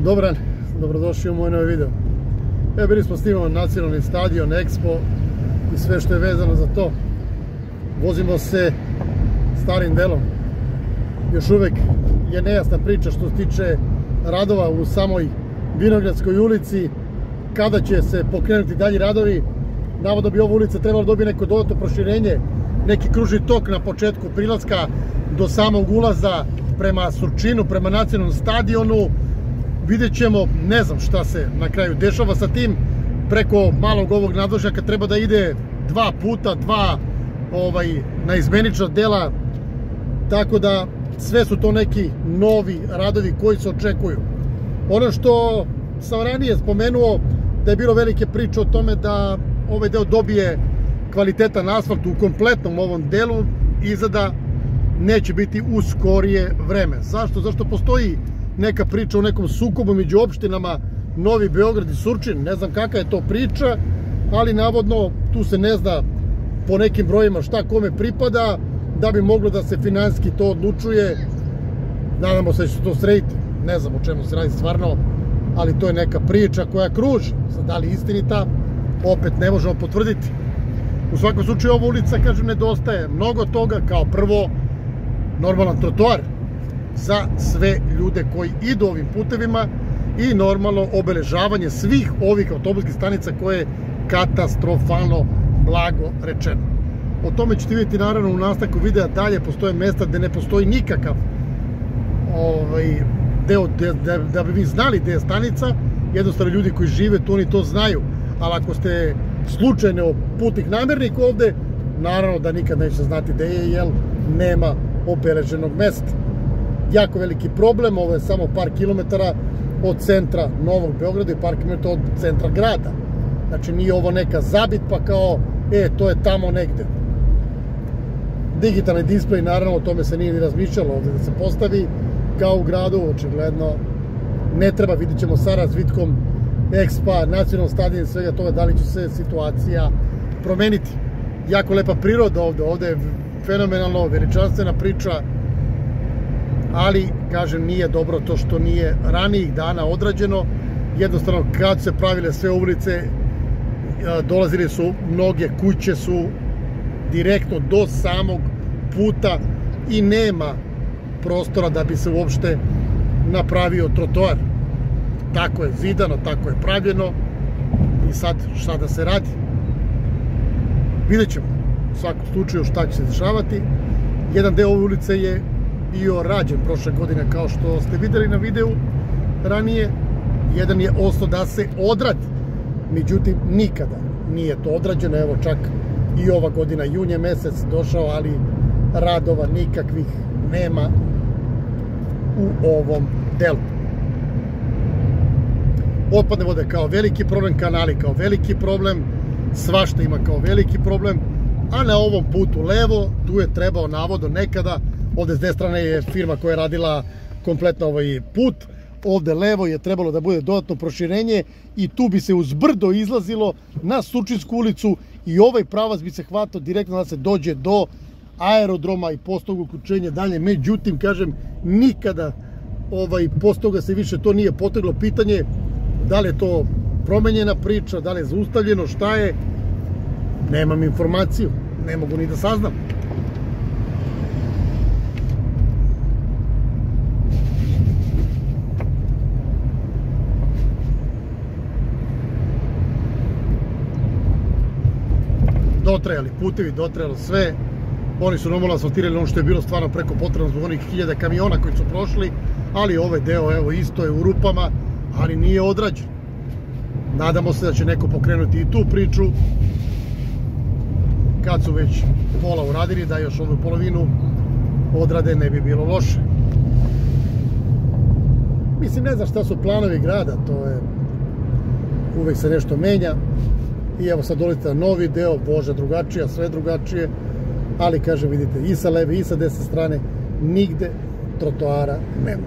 Dobran, dobrodošli u moj novi video. Evo bili smo snimali nacionalni stadion, Expo i sve što je vezano za to. Vozimo se starim delom. Još uvek je nejasna priča što se tiče radova u samoj Vinogradskoj ulici. Kada će se pokrenuti dalji radovi? Navodno bi ova ulica trebala dobiti neko dodatno proširenje, neki kružni tok na početku prilaska do samog ulaza prema Surčinu, prema nacionalnom stadionu. Vidjet ćemo, ne znam šta se na kraju dešava sa tim. Preko malog ovog nadvožnjaka treba da ide dva puta, dva naizmenična dela, tako da sve su to neki novi radovi koji se očekuju. Ono što sam ranije spomenuo, da je bilo velike priče o tome da ovaj deo dobije kvalitetan asfalt u kompletnom ovom delu, izgleda neće biti u skorije vreme. Zašto? Zašto postoji neka priča o nekom sukobu među opštinama Novi Beograd i Surčin. Ne znam kakva je to priča, ali navodno tu se ne zna po nekim brojima šta kome pripada, da bi moglo da se finansijski to odlučuje. Nadamo se da će se to srediti. Ne znam o čemu se radi stvarno, ali to je neka priča koja kruži. Sad, da li istinita, opet ne možemo potvrditi. U svakom slučaju ova ulica, kažem, nedostaje mnogo toga. Kao prvo, normalan trotoar za sve ljude koji idu ovim putevima i normalno obeležavanje svih ovih autobuskih stanica koje je katastrofalno, blago rečeno. O tome ćete vidjeti naravno u nastavku videa. Dalje postoje mesta gde ne postoji nikakav deo da bi vi znali gde je stanica. Jednostavno ljudi koji žive tu, oni to znaju, ali ako ste slučajno putnik namernik ovde, naravno da nikad neće znati gde je, jer nema obeleženog mesta. Jako veliki problem, ovo je samo par kilometara od centra Novog Beograda i par kilometara od centra grada. Znači nije ovo neka zabit pa kao, to je tamo negde. Digitalni displej, naravno, o tome se nije ni razmišljalo ovde da se postavi, kao u gradu, očigledno ne treba. Vidjet ćemo sa razvitkom Expa, nacionalnog stadiona i svega toga, da li će se situacija promeniti. Jako lepa priroda ovde je fenomenalno, veličanstvena priča, ali, kažem, nije dobro to što nije ranijih dana odrađeno. Jednostavno, kad se pravile sve ulice, dolazili su, mnoge kuće su direktno do samog puta i nema prostora da bi se uopšte napravio trotoar. Tako je zidano, tako je pravljeno i sad šta da se radi? Vidjet ćemo u svakom slučaju šta će se dešavati. Jedan deo ove ulice je bio rađen prošle godine, kao što ste videli na videu ranije. Jedan je ostao da se odradi, međutim nikada nije to odrađeno. Evo, čak i ova godina, jun je mesec došao, ali radova nikakvih nema u ovom delu. Otpadne vode kao veliki problem, kanali kao veliki problem, svašta ima kao veliki problem, a na ovom putu levo, tu je trebao navodno nekada, ovde s desne strane je firma koja je radila kompletno ovaj put, ovde levo je trebalo da bude dodatno proširenje i tu bi se uz brdo izlazilo na Surčinsku ulicu i ovaj pravac bi se hvatao direktno da se dođe do aerodroma i posle toga uključenje dalje. Međutim, kažem, nikada posle toga se više to nije poteglo. Pitanje da li je to promenjena priča, da li je zaustavljeno, šta je, nemam informaciju, ne mogu ni da saznam. Dotrajali putevi, dotrajalo sve. Oni su normalno asfaltirali ono što je bilo stvarno preko potrebno zbog onih 1000 kamiona koji su prošli, ali ovaj deo, evo, isto je u rupama, ali nije odrađen. Nadamo se da će neko pokrenuti i tu priču kad su već pola uradili, da još ovu polovinu odrade, ne bi bilo loše. Mislim, ne znam šta su planovi grada, to je uvek se nešto menja. I evo sad dolazite na novi deo, vožnja drugačija, sve drugačije, ali, kažem, vidite, i sa leve i sa desne strane nigde trotoara nema.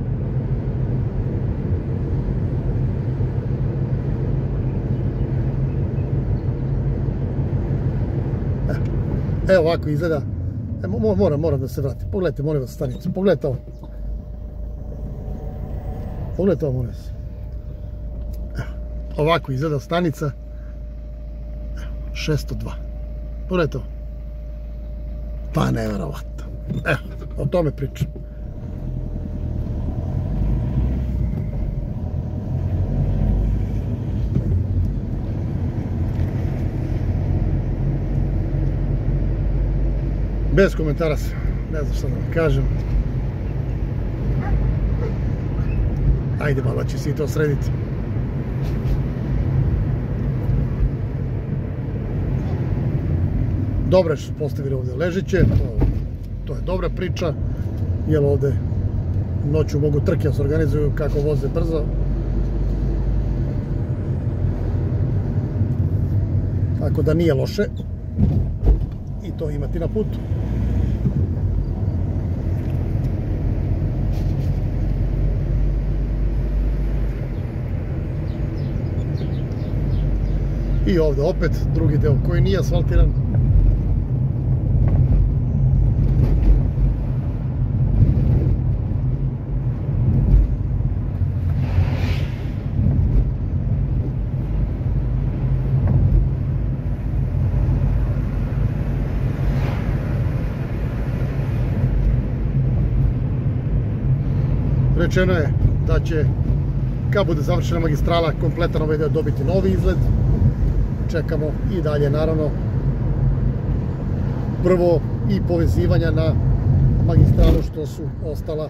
Evo ovako izgleda. Moram da se vratim. Pogledajte, molim vas, stanicu. Pogledajte ovo. Pogledaj to, molim se. Ovako izgleda stanica. 602. Pogledaj to. Pa neverovatno. Evo, o tome pričam. Bez komentara se, ne znam šta da vam kažem. Ajde, malo će se i to srediti. Dobro je što su postavili ovdje ležeće, to je dobra priča, jer ovdje noću mogu trke da se organizuju kako voze brzo. Tako da nije loše i to imati na putu. I ovdje opet drugi deo koji nije asfaltiran. Rečeno je da će, kad bude završena magistrala, kompletan ovaj deo dobiti novi izgled. Čekamo i dalje, naravno, prvo i povezivanja na magistralu što su ostala.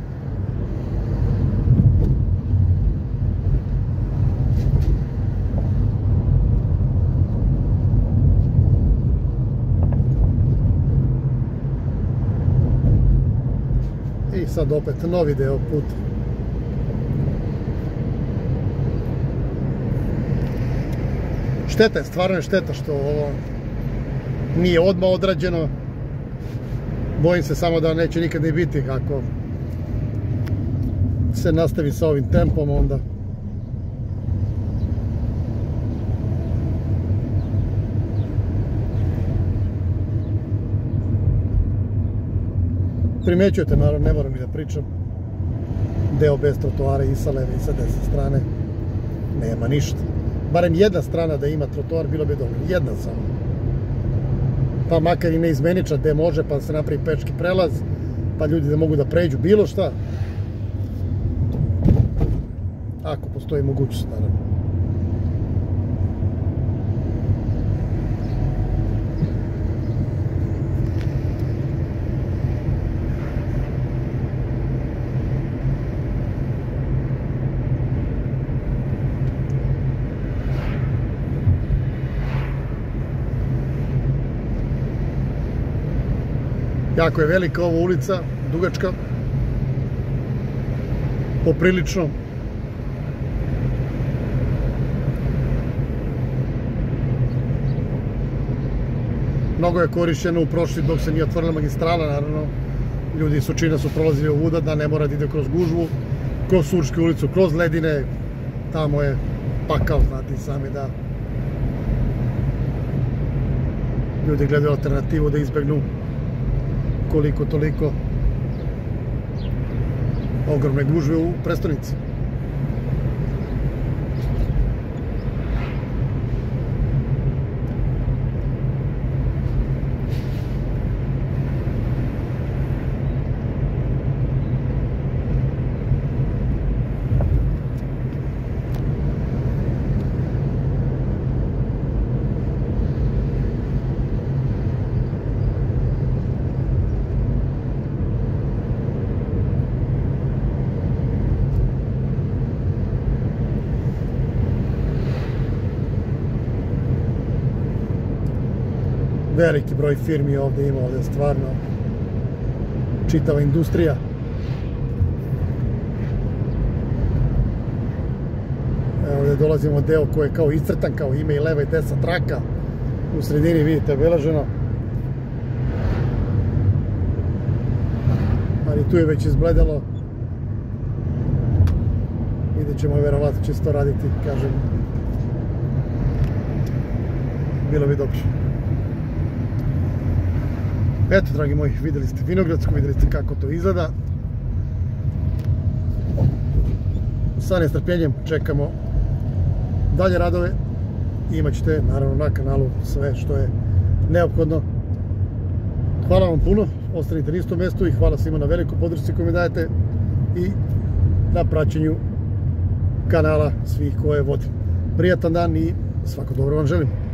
I sad opet novi deo puta. Šteta je, stvarno je šteta što ovo nije odmah odrađeno. Bojim se samo da neće nikad ni biti kako se nastavi sa ovim tempom onda. Primećujete, naravno, ne moram ni da pričam. Deo bez trotoara i sa leve i sa desne strane. Nema ništa. Barem jedna strana da ima trotoar, bilo bi dobro. Jedna samo. Pa makar i neizmenična, gde može, pa se napravi peški prelaz, pa ljudi da mogu da pređu bilo šta. Ako postoji mogućnost, naravno. Jako je velika ova ulica, dugačka, poprilično. Mnogo je korišćeno u prošli dok se nije otvorila magistrala, naravno. Ljudi iz Surčina su prolazili ovuda da ne mora da ide kroz gužvu, kroz Surčku ulicu, kroz Ledine. Tamo je pakao, znate i sami da ljudi gledaju alternativu da izbegnu koliko toliko ogromne gužve u prestonici. Veliki broj firmi ovdje ima, ovdje stvarno čitava industrija. Evo ovdje dolazimo deo koji je kao iscrtan, kao ime i leva i desna traka. U sredini vidite obeleženo. Ali tu je već izbledalo. Vidjet ćemo, verovatno će se to raditi, kažem. Bilo bi dobro. Eto, dragi moji, vidjeli ste Vinogradsku, vidjeli ste kako to izgleda. sa nestrpljenjem čekamo dalje radove i imat ćete naravno na kanalu sve što je neophodno. Hvala vam puno, ostanite na istom mjestu i hvala svima na velikoj podršci koju mi dajete i na praćenju kanala svih koje vodim. Prijatan dan i svako dobro vam želim.